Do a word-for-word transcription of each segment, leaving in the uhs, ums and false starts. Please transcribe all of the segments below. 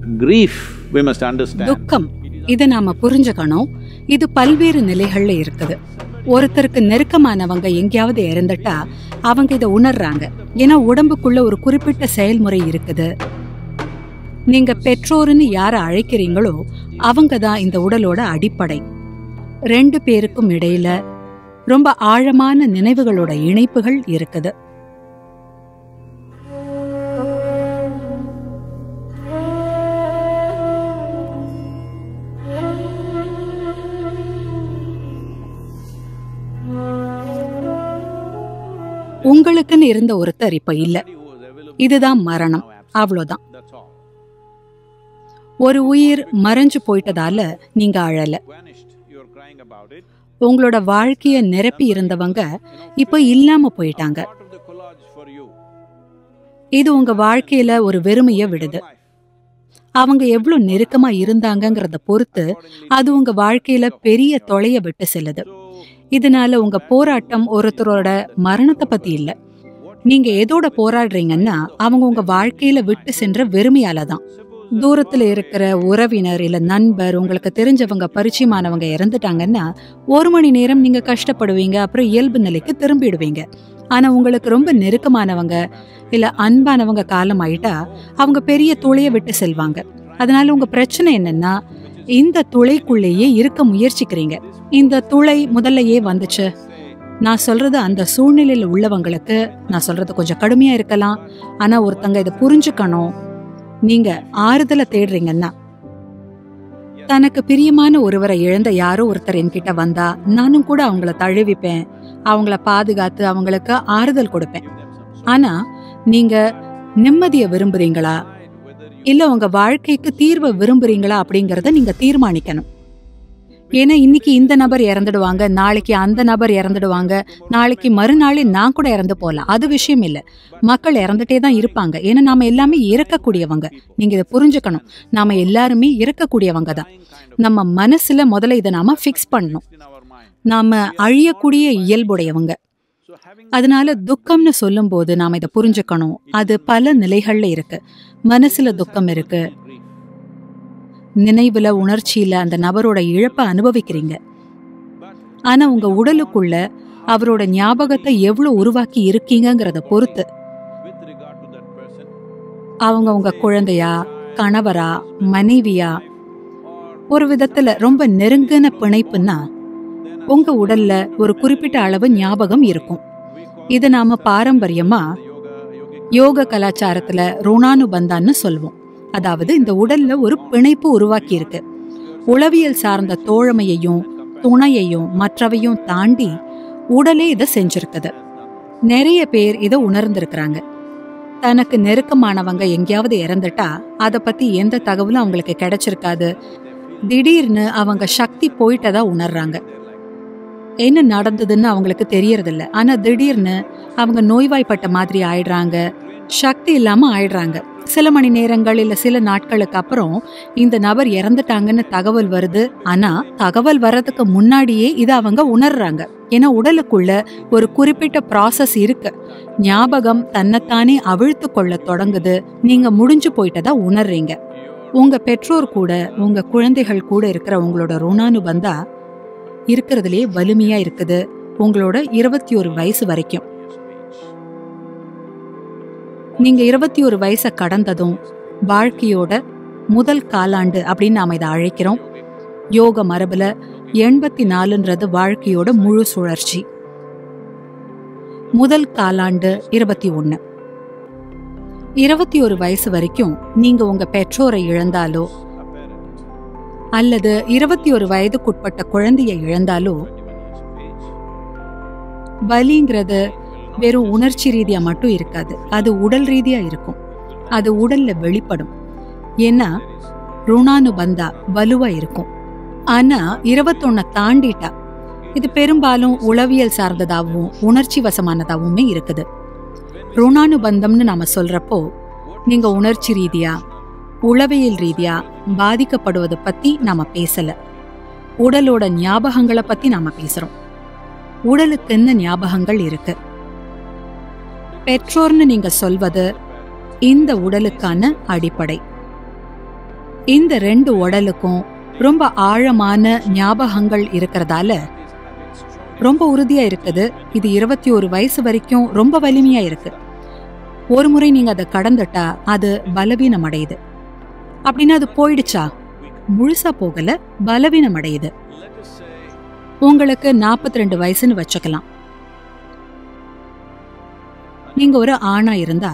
grief we must understand. துக்கம் இதை நாம புரிஞ்சுக்கணும். இது பல்வேறு நிலைகள்ல இருக்குது. ஒருத்தருக்கு நெருக்கமானவங்க எங்கேயாவது இறந்துட்டா அவங்க இதை உணர்றாங்க. ஏன்னா உடம்புக்குள்ள ஒரு குறிப்பிட்ட செயல்முறை இருக்குது. நீங்க பெற்றோர்னு யார அழைக்கிறீங்களோ அவங்க தான் இந்த உடலோட அடிப்படை. ரெண்டு பேருக்கும் இடையில ரொம்ப ஆழமான நினைவுகளோட இணைப்புகள் இருக்குது. உங்களுக்குன்னு இருந்த ஒருத்தர் இப்ப இல்ல. இதுதான் மரணம், அவ்வளவுதான். ஒரு உயிர் மறைஞ்சு போயிட்டதால நீங்க அழல. உங்களோட வாழ்க்கைய நிரப்பி இருந்தவங்க இப்ப இல்லாம போயிட்டாங்க. இது உங்க வாழ்க்கையில ஒரு வெறுமைய விடுது. அவங்க எவ்வளவு நெருக்கமா இருந்தாங்கங்கறத பொறுத்து அது உங்க வாழ்க்கையில பெரிய தொலைய விட்டு செல்லுது. இதனால உங்க போராட்டம் ஒருத்தரோட மரணத்தை பத்தி இல்ல. நீங்க எதோட போராடுறீங்கன்னா அவங்க உங்க வாழ்க்கையில விட்டு சென்ற வெறுமையாலதான். தூரத்துல இருக்கிற உறவினர் இல்ல நண்பர், உங்களுக்கு தெரிஞ்சவங்க, பரிச்சயமானவங்க இறந்துட்டாங்கன்னா ஒரு மணி நேரம் நீங்க கஷ்டப்படுவீங்க, அப்புறம் இயல்பு நிலைக்கு திரும்பிடுவீங்க. ஆனா உங்களுக்கு ரொம்ப நெருக்கமானவங்க இல்ல அன்பானவங்க காலம் ஆயிட்டா அவங்க பெரிய துளைய விட்டு செல்வாங்க. அதனால உங்க பிரச்சனை என்னன்னா இந்த துளைக்குள்ளேயே இருக்க முயற்சிக்கிறீங்க. இந்த துளை முதல்லையே வந்துச்சு. நான் சொல்றது அந்த சூழ்நிலையில உள்ளவங்களுக்கு நான் சொல்றது கொஞ்சம் கடுமையா இருக்கலாம். ஆனா ஒருத்தங்க இதை புரிஞ்சுக்கணும். நீங்க ஆறுதலை தேடுறீங்கன்னா, தனக்கு பிரியமான ஒருவரை இழந்த யாரோ ஒருத்தர் என்கிட்ட வந்தா நானும் கூட அவங்கள தழுவிப்பேன், அவங்கள பாதுகாத்து அவங்களுக்கு ஆறுதல் கொடுப்பேன். ஆனா நீங்க நிம்மதியை விரும்புறீங்களா இல்ல உங்க வாழ்க்கைக்கு தீர்வை விரும்புறீங்களா அப்படிங்கறத நீங்க தீர்மானிக்கணும். ஏன்னா இன்னைக்கு இந்த நபர் இறந்துடுவாங்க, நாளைக்கு அந்த நபர் இறந்துடுவாங்க, நாளைக்கு மறுநாளே நான் கூட இறந்து போகலாம். அது விஷயம் இல்ல. மக்கள் இறந்துட்டே தான் இருப்பாங்க. ஏன்னா நாம எல்லாமே இறக்கக்கூடியவங்க. நீங்க இதை புரிஞ்சுக்கணும். நாம எல்லாருமே இறக்கக்கூடியவங்க தான். நம்ம மனசுல முதல்ல இதை நாம பிக்ஸ் பண்ணணும். நாம அழியக்கூடிய இயல்புடையவங்க. அதனால துக்கம்னு சொல்லும் போது நாம இதை புரிஞ்சுக்கணும். அது பல நிலைகள்ல இருக்கு. மனசுல துக்கம் இருக்கு, நினைவுல உணர்ச்சியில அந்த நபரோட இழப்பை அனுபவிக்கிறீங்க. ஆனா உங்க உடலுக்குள்ள அவரோட ஞாபகத்தை எவ்வளவு உருவாக்கி இருக்கீங்கிறத பொறுத்து அவங்க உங்க குழந்தையா, கணவரா, மனைவியா, ஒரு விதத்துல ரொம்ப நெருங்கின பிணைப்புன்னா உங்க உடல்ல ஒரு குறிப்பிட்ட அளவு ஞாபகம் இருக்கும். இதை நாம பாரம்பரியமா யோக கலாச்சாரத்துல ருணானுபந்தான்னு சொல்வோம். அதாவது இந்த உடல்ல ஒரு பிணைப்பு உருவாக்கி இருக்கு. உளவியல் சார்ந்த தோழமையையும் துணையையும் மற்றவையும் தாண்டி உடலே இதை செஞ்சிருக்குது. நிறைய பேர் இதை உணர்ந்திருக்கிறாங்க. தனக்கு நெருக்கமானவங்க எங்கேயாவது இறந்துட்டா அதை பத்தி எந்த தகவலும் அவங்களுக்கு கிடைச்சிருக்காது. திடீர்னு அவங்க சக்தி போயிட்டதா உணர்றாங்க. என்ன நடந்ததுன்னு அவங்களுக்கு தெரியறதில்ல. ஆனா திடீர்னு அவங்க நோய்வாய்ப்பட்ட மாதிரி ஆயிடுறாங்க, சக்தி இல்லாம ஆயிடுறாங்க. சில மணி நேரங்கள் இல்ல சில நாட்களுக்கு அப்புறம் இந்த நபர் இறந்துட்டாங்கன்னு தகவல் வருது. ஆனா தகவல் வர்றதுக்கு முன்னாடியே இதை அவங்க உணர்றாங்க. ஏன்னா உடலுக்குள்ள ஒரு குறிப்பிட்ட ப்ராசஸ் இருக்கு. ஞாபகம் தன்னைத்தானே அவிழ்த்து கொள்ள தொடங்குது. நீங்க முடிஞ்சு போயிட்டதா உணர்றீங்க. உங்க பெற்றோர் கூட உங்க குழந்தைகள் கூட இருக்கிற உங்களோட ருணானுபந்தா இருக்கிறதுலே வலிமையா இருக்குது. உங்களோட இருபத்தி ஒரு வயசு வரைக்கும். நீங்க இருபத்தி ஒரு வயசை கடந்ததும் வாழ்க்கையோட முதல் காலாண்டு அப்படின்னு நாம இதை அழைக்கிறோம். யோக மரபுல எண்பத்தி நாலுன்றது வாழ்க்கையோட முழு சுழற்சி. முதல் காலாண்டு இருபத்தி ஒன்னு. இருபத்தி ஒரு வயசு வரைக்கும் நீங்க உங்க பெற்றோரை இழந்தாலோ அல்லது இருபத்தி ஒரு வயதுக்குட்பட்ட குழந்தைய இழந்தாலோ வலிங்கிறது வெறும் உணர்ச்சி ரீதியா மட்டும் இருக்காது. அது உடல் ரீதியா இருக்கும். அது உடல்ல வெளிப்படும். ஏன்னா ருணானுபந்தா வலுவா இருக்கும். ஆனா இருபத்தொன்னு தாண்டிட்டா இது பெரும்பாலும் உளவியல் சார்ந்ததாகவும் உணர்ச்சி வசமானதாகவுமே இருக்குது. ருணானுபந்தம்னு நாம சொல்றப்போ நீங்க உணர்ச்சி ரீதியா உளவியல் ரீதியா பாதிக்கப்படுவதை பத்தி நாம பேசல. உடலோட ஞாபகங்களை பத்தி நாம பேசுறோம். உடலுக்கு என்ன ஞாபகங்கள் இருக்கு? பெற்றோர்னு நீங்க சொல்வது இந்த உடலுக்கான அடிப்படை. இந்த ரெண்டு உடலுக்கும் ரொம்ப ஆழமான ஞாபகங்கள் இருக்கிறதால ரொம்ப உறுதியா இருக்குது. இது இருபத்தி ஒரு வயசு வரைக்கும் ரொம்ப வலிமையா இருக்கு. ஒரு முறை நீங்க அதை கடந்துட்டா அது பலவீனம் அடையுது. அப்படின்னா அது போயிடுச்சா? முழுசா போகல, பலவீனம் அடையுது. உங்களுக்கு நாற்பத்தி ரெண்டு வயசுன்னு வச்சுக்கலாம். நீங்க ஒரு ஆணா இருந்தா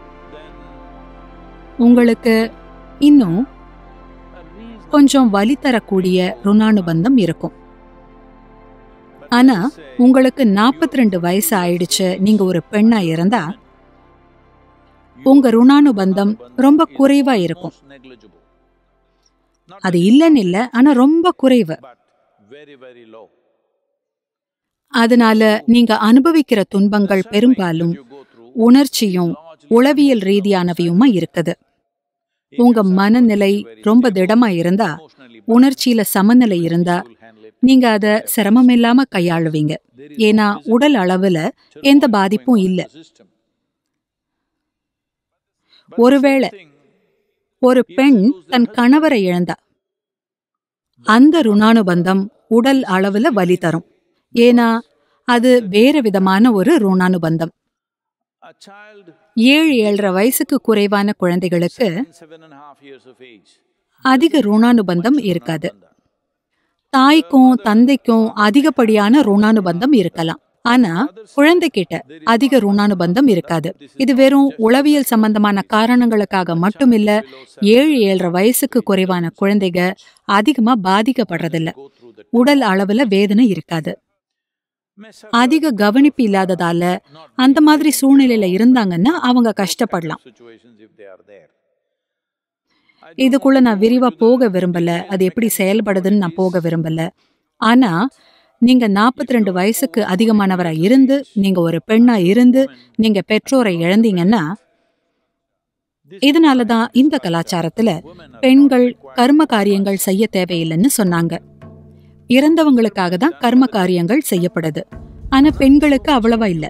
உங்களுக்கு இன்னும் கொஞ்சம் வலி தரக்கூடிய ருணானுபந்தம் இருக்கும். ஆனா உங்களுக்கு நாற்பத்தி ரெண்டு வயசு ஆயிடுச்சு, நீங்க ஒரு பெண்ணா இருந்தா உங்க ருணானுபந்தம் ரொம்ப குறைவா இருக்கும். அது இல்லன்னு இல்ல, ஆனா ரொம்ப குறைவு. அதனால நீங்க அனுபவிக்கிற துன்பங்கள் பெரும்பாலும் உணர்ச்சியும் உளவியல் ரீதியானவையுமா இருக்குது. உங்க மனநிலை ரொம்ப திடமா இருந்தா, உணர்ச்சியில சமநிலை இருந்தா நீங்க அத சிரமம் இல்லாம கையாளுவீங்க. ஏன்னா உடல் அளவுல எந்த பாதிப்பும் இல்ல. ஒருவேளை ஒரு பெண் தன் கணவரை இழந்தா, அந்த ருணானுபந்தம் உடல் அளவுல வலி தரும். ஏன்னா அது வேற விதமான ஒரு ருணானுபந்தம். ஏழு ஏழரை வயசுக்கு குறைவான குழந்தைகளுக்கு அதிக ருணானுபந்தம் இருக்காது. தாய்க்கும் தந்தைக்கும் அதிகப்படியான ருணானுபந்தம் இருக்கலாம். ஆனா குழந்தைகிட்ட அதிக ருணானுபந்தம் இருக்காது. இது வெறும் உளவியல் சம்பந்தமான காரணங்களுக்காக மட்டுமில்ல. ஏழு ஏழரை வயசுக்கு குறைவான குழந்தைங்க அதிகமா பாதிக்கப்படுறதில்ல. உடல் அளவுல வேதனை இருக்காது. அதிக கவனிப்பு இல்லாததால அந்த மாதிரி சூழ்நிலையில இருந்தாங்கன்னா அவங்க கஷ்டப்படலாம். இதுக்குள்ள நான் விரிவா போக விரும்பல, அது எப்படி செயல்படுதுன்னு நான் போக விரும்பல. ஆனா நீங்க நாற்பத்தி ரெண்டு வயசுக்கு அதிகமானவரா இருந்து, நீங்க ஒரு பெண்ணா இருந்து நீங்க பெற்றோரை இழந்தீங்கன்னா, இதனாலதான் இந்த கலாச்சாரத்துல பெண்கள் கர்ம காரியங்கள் செய்ய தேவையில்லைன்னு சொன்னாங்க. இறந்தவங்களுக்காக தான் கர்ம காரியங்கள் செய்யப்படுது. ஆனா பெண்களுக்கு அவ்வளவா இல்ல.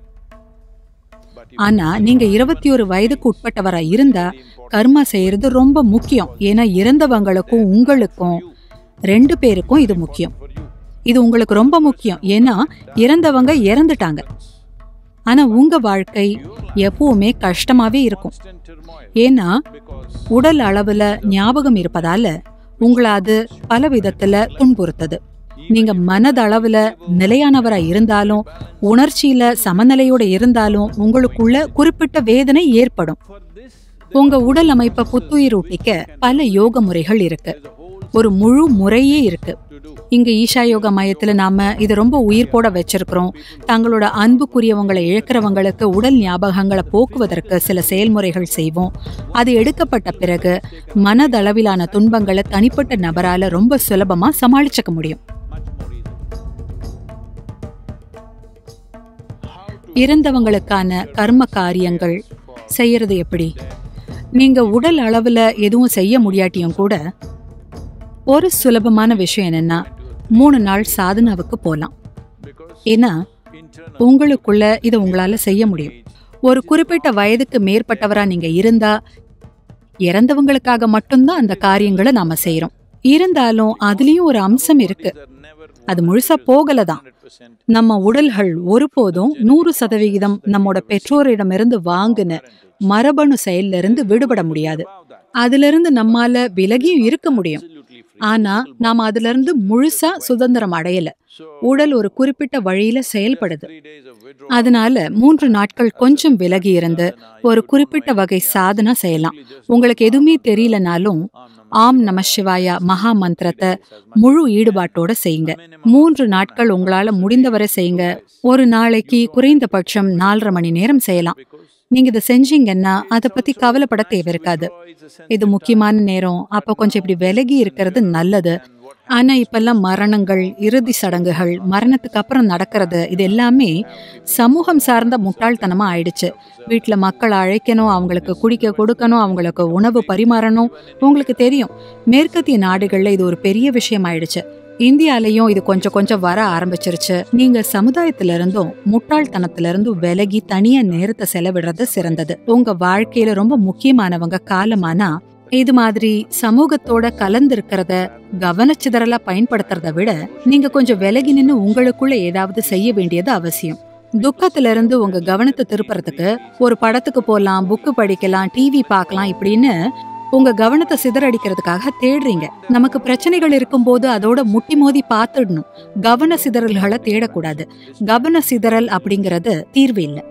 ஆனா நீங்க இருபத்தி ஒரு வயதுக்கு உட்பட்டவரா இருந்தா கர்மா செய்யறது ரொம்ப முக்கியம். ஏன்னா இறந்தவங்களுக்கும் உங்களுக்கும் ரெண்டு பேருக்கும் இது முக்கியம். இது உங்களுக்கு ரொம்ப முக்கியம். ஏன்னா இறந்தவங்க இறந்துட்டாங்க. ஆனா உங்க வாழ்க்கை எப்பவுமே கஷ்டமாவே இருக்கும். ஏன்னா உடல் அளவுல ஞாபகம் இருப்பதால உங்களை அது பல விதத்துல துன்புறுத்தது. நீங்க மனதளவுல நிலையானவரா இருந்தாலும், உணர்ச்சியில சமநிலையோட இருந்தாலும் உங்களுக்குள்ள குறிப்பிட்ட வேதனை ஏற்படும். உங்க உடல் அமைப்பை புத்துயிரூட்டிக்க பல யோக முறைகள் இருக்கு. ஒரு முழு முறையே இருக்கு. இங்க ஈஷா யோகா மையத்துல நாம இதை ரொம்ப உயிர் போட வச்சிருக்கிறோம். தங்களோட அன்புக்குரியவங்களை இழக்கிறவங்களுக்கு உடல் ஞாபகங்களை போக்குவதற்கு சில செயல்முறைகள் செய்வோம். அது எடுக்கப்பட்ட பிறகு மனதளவிலான துன்பங்களை தனிப்பட்ட நபரால ரொம்ப சுலபமா சமாளிச்சுக்க முடியும். இறந்தவங்களுக்கான கர்ம காரியங்கள் செய்யறது எப்படி? நீங்க உடல் அளவுல எதுவும் செய்ய முடியாட்டியும் கூட ஒரு சுலபமான விஷயம் என்னன்னா, மூணு நாள் சாதனாவுக்கு போலாம். ஏன்னா உங்களுக்குள்ள இதை உங்களால செய்ய முடியும். ஒரு குறிப்பிட்ட வயதுக்கு மேற்பட்டவரா நீங்க இருந்தா இறந்தவங்களுக்காக மட்டும்தான் அந்த காரியங்களை நாம செய்யறோம். இருந்தாலும் அதுலயும் ஒரு அம்சம் இருக்கு. அது முழுசா போகலதான். நம்ம உடல்கள் ஒருபோதும் நூறு சதவிகிதம் நம்மோட பெற்றோரிடமிருந்து வாங்கின மரபணு செயல்ல இருந்து விடுபட முடியாது. அதுல இருந்து நம்மால விலகியும் இருக்க முடியும். ஆனா நாம அதுல இருந்து முழுசா சுதந்திரம் அடையல. உடல் ஒரு குறிப்பிட்ட வழியில செயல்படுது. அதனால மூன்று நாட்கள் கொஞ்சம் விலகி இருந்து ஒரு குறிப்பிட்ட வகை சாதனா செய்யலாம். உங்களுக்கு எதுவுமே தெரியலனாலும் ஆம் நம சிவாயா மகா மந்திரத்தை முழு ஈடுபாட்டோட செய்யுங்க. மூன்று நாட்கள் உங்களால முடிந்தவரை செய்யுங்க. ஒரு நாளைக்கு குறைந்தபட்சம் நாலரை மணி நேரம் செய்யலாம். நீங்க இதை செஞ்சீங்கன்னா அதை பத்தி கவலைப்பட தேவை இருக்காது. இது முக்கியமான நேரம், அப்ப கொஞ்சம் இப்படி விலகி இருக்கிறது நல்லது. ஆனா இப்பெல்லாம் மரணங்கள், இறுதி சடங்குகள், மரணத்துக்கு அப்புறம் நடக்கிறது, இது எல்லாமே சமூகம் சார்ந்த முட்டாள்தனமா ஆயிடுச்சு. வீட்டுல மக்கள் அழைக்கணும், அவங்களுக்கு குடிக்க கொடுக்கணும், அவங்களுக்கு உணவு பரிமாறணும். உங்களுக்கு தெரியும், மேற்கத்திய நாடுகள்ல இது ஒரு பெரிய விஷயம் ஆயிடுச்சு. இந்தியாலையும் இது கொஞ்சம் கொஞ்சம் வர ஆரம்பிச்சிருச்சு. நீங்க சமுதாயத்தில இருந்தும் முட்டாள்தனத்தில இருந்தும் விலகி தனியா நேரத்தை செலவிடுறது சிறந்தது. உங்க வாழ்க்கையில ரொம்ப முக்கியமானவங்க காலமானா இது மாதிரி சமூகத்தோட கலந்திருக்கிறத கவனச்சிதறலா பயன்படுத்துறத விட நீங்க கொஞ்சம் விலகி நின்னு உங்களுக்குள்ள ஏதாவது செய்ய வேண்டியது அவசியம். துக்கத்துல இருந்து உங்க கவனத்தை திருப்புறதுக்கு ஒரு படத்துக்கு போலாம், புக்கு படிக்கலாம், டிவி பார்க்கலாம் இப்படின்னு உங்க கவனத்தை சிதறடிக்கிறதுக்காக தேடுறீங்க. நமக்கு பிரச்சனைகள் இருக்கும்போது அதோட முட்டி மோதி பார்த்துடணும். கவன சிதறல்களை தேடக்கூடாது. கவன சிதறல் அப்படிங்கறது தீர்வு இல்லை.